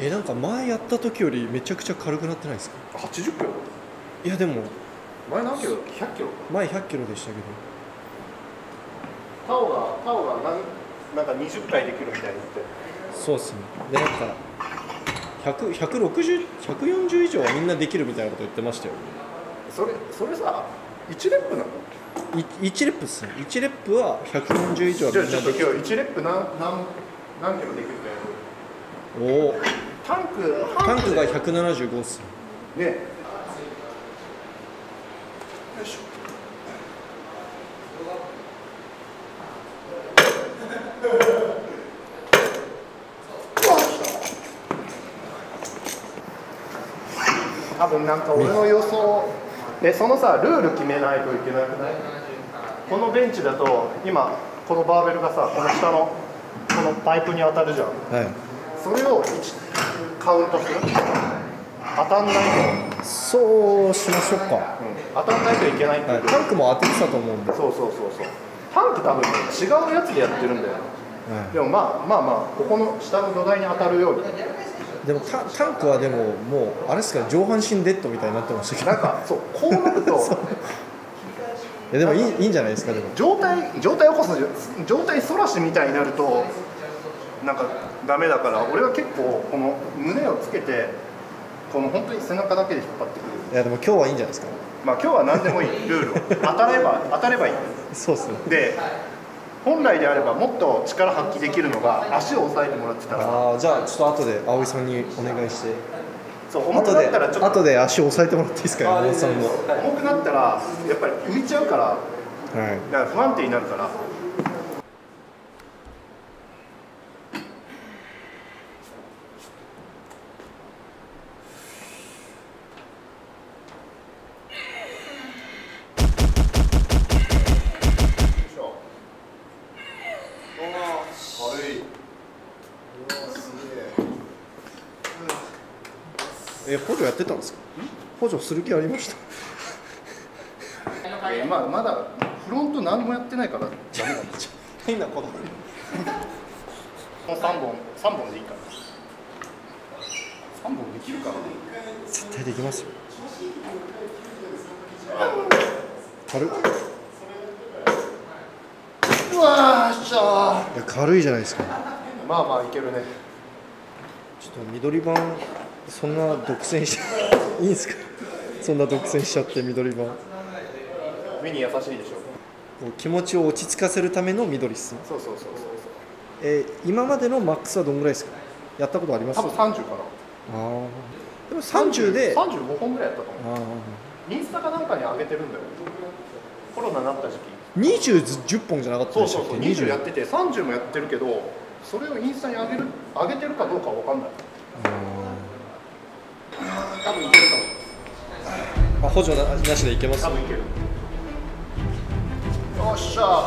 なんか前やった時よりめちゃくちゃ軽くなってないですか？ 80キロ。 いやでも前何キロ？100キロ。 前100キロでしたけど、 タオがなんか20回できるみたいに言って。 そうっすね。でなんか160、140以上はみんなできるみたいなこと言ってましたよ。 それさ、1レップなの ？1レップっすね。1レップは140以上はみんなできる。 じゃあちょっと今日1レップ何キロできるかやる。 おお。 タンクが175っすね。よいしょ。多分なんか俺の予想でそのさルール決めないといけなくない？このベンチだと今このバーベルがさこの下のこのパイプに当たるじゃん。 はい。 それをカウントする。当たんないと。 そうしましょうか。 当たんないといけないっていう、 はい、タンクも当ててたと思うんで。 そうタンク多分ね違うやつでやってるんだよ、はい、でもまあここの下の土台に当たるように。 でもタンクはでももうあれですか、上半身デッドみたいになってましたけど、 なんかそうこうなるといやでもいいんじゃないですか。でも状態起こす状態反らしみたいになるとなんかダメだから、俺は結構この胸をつけてこの本当に背中だけで引っ張ってくる。 いやでも今日はいいんじゃないですか。 まあ今日は何でもいいルールを当たればいい。 そうっすね。 で本来であればもっと力発揮できるのが足を押さえてもらってたら。 じゃあちょっと後で葵さんにお願いして、 そう重くなったらちょっと後で足を押さえてもらっていいですか？山本さんの重くなったらやっぱり浮いちゃうから、 はい、 だから不安定になるから。 補助やってたんですか？補助する気ありました？ まだフロント何もやってないからダメなんですよ。 変なこと。 もう3本でいいから。3本できるかな？ 絶対できますよ。軽っ。 うわーっしゃー。 いや軽いじゃないですか。 まあいけるね。 ちょっと緑板そんな独占していいんですか？そんな独占しちゃって緑板。 目に優しいでしょ。 気持ちを落ち着かせるための緑っすね。 そう。 今までのマックスはどんぐらいですか？やったことあります？ 多分30かな。 でも30で 35本ぐらいやったと思う。インスタかなんかに上げてるんだよ。コロナになった時期。 10本じゃなかったでしたっけ？ そう20やってて30もやってるけど、それをインスタに上げてるかどうかは分かんない。多分いけるかも。 補助なしでいけます？ 多分いける。よっしゃ。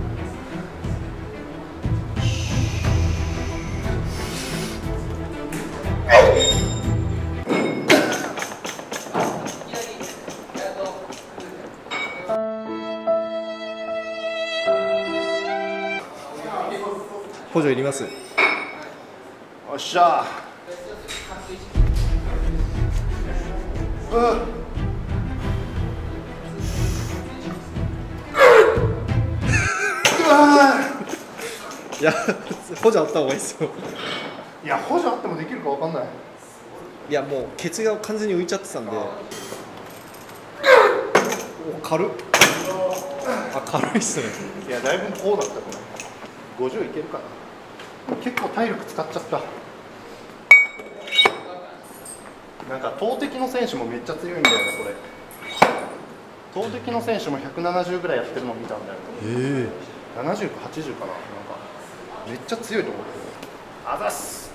補助いります？ よっしゃ。 いや補助あった方がいいですよ。 いや補助あってもできるかわかんない。 いやもうケツが完全に浮いちゃってたんで。軽っ。軽いっすね。 いやだいぶこうだったこれ。50いけるかな。結構体力使っちゃった。なんか投擲の選手もめっちゃ強いんだよねこれ。投擲の選手も170ぐらいやってるのを見たんだよね。70か80かな。なんかめっちゃ強いと思う。あざっす。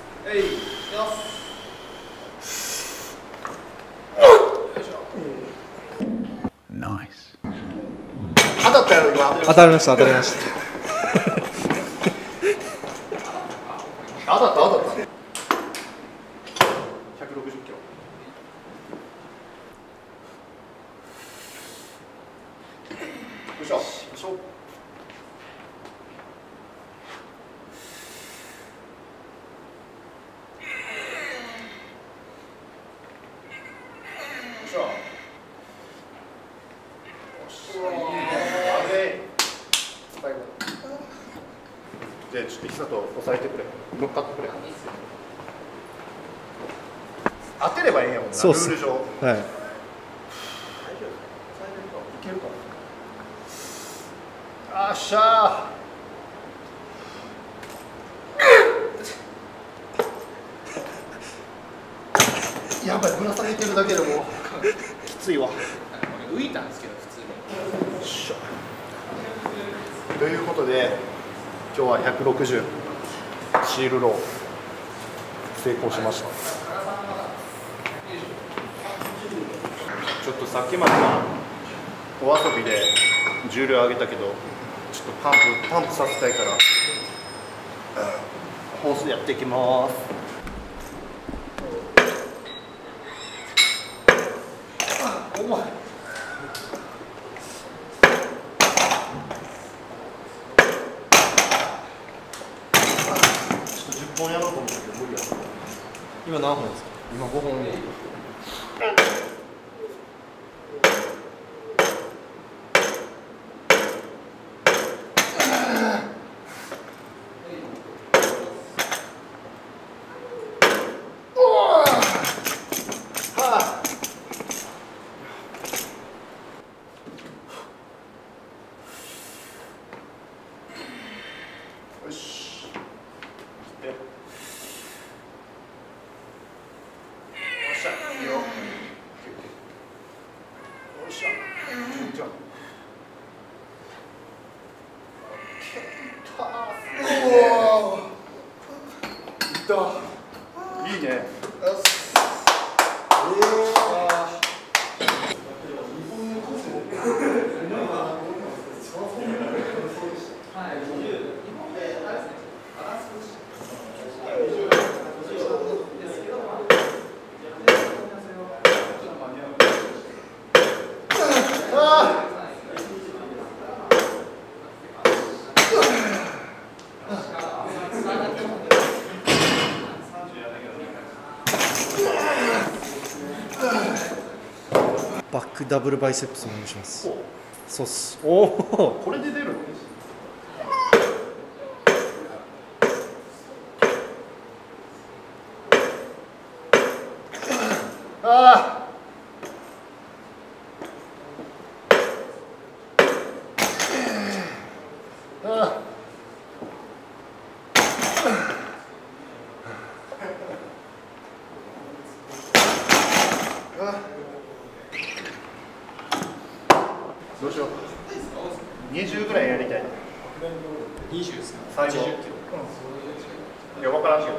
ナイス。当たったやろ今。 当たりました。 当たった。160キロ。よいしょ。よいしょ。 でちょっと久と押さえてくれ、乗っかってくれ。当てればいいんやもんな、 そうっすルール上。 はい。 いけるかな。あっしゃー。やばい、ぶら下げてるだけでもきついわ。 浮いたんですけど普通に。 よっしゃ。ということで今日は160シールロー成功しました。ちょっとさっきまではお遊びで重量上げたけど、ちょっとパンプさせたいからホースでやっていきます。重い。10本やろうと思ったけど無理や。 今何本ですか？ 今5本。よし。で、よっしゃ、いいよ。よっしゃ。じゃあ。おお。いった。いいね。 バックダブルバイセップスお願いします。そうっす。おお。 これで出るの？ああ。どうしよう。20ぐらいやりたいな。 20ですか。 最後。 80キロ。 いや、分からんけど。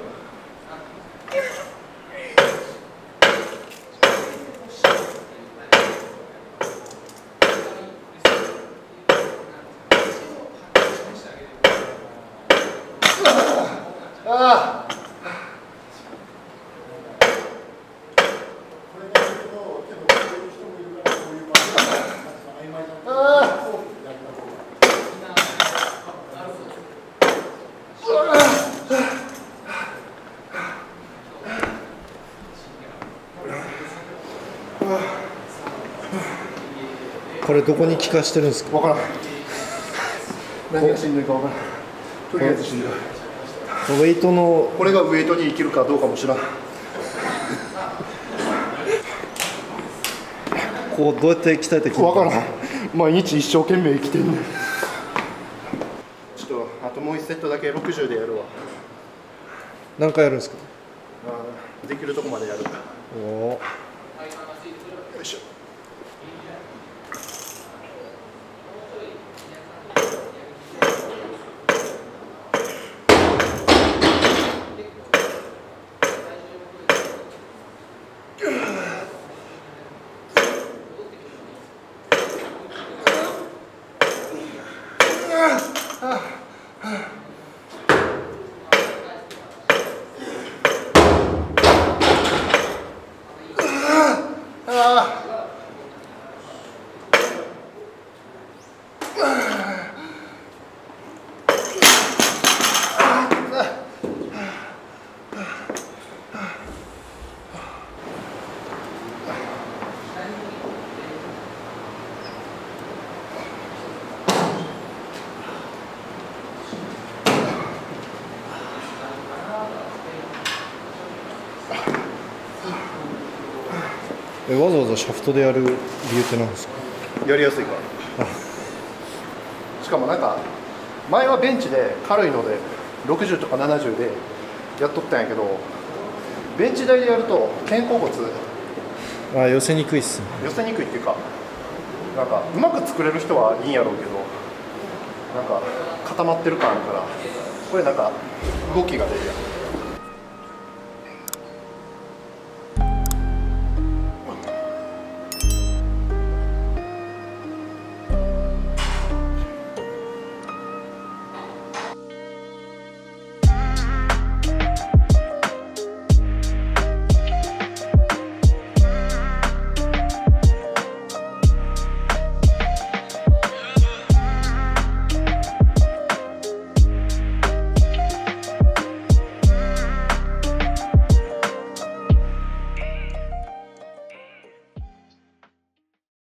ああ。 これどこに効かしてるんですか？ 分からん。何がしんどいか分からん。とりあえずしんどい。 ウェイトのこれがウエイトに生きるかどうかも知らん。 こうどうやって鍛えてきる分からん。毎日一生懸命生きてんねん。ちょっとあともう1セットだけ60でやるわ。 何回やるんですか？ できるとこまでやる。よおお。 いしょ。 わざわざシャフトでやる理由って何ですか？ やりやすいからしかもなんか前はベンチで軽いので60とか70でやっとったんやけど、ベンチ台でやると肩甲骨寄せにくいっすね。 寄せにくいっていうか、なんかうまく作れる人はいいんやろうけど、なんか固まってる感あるから、これなんか動きが出るやん。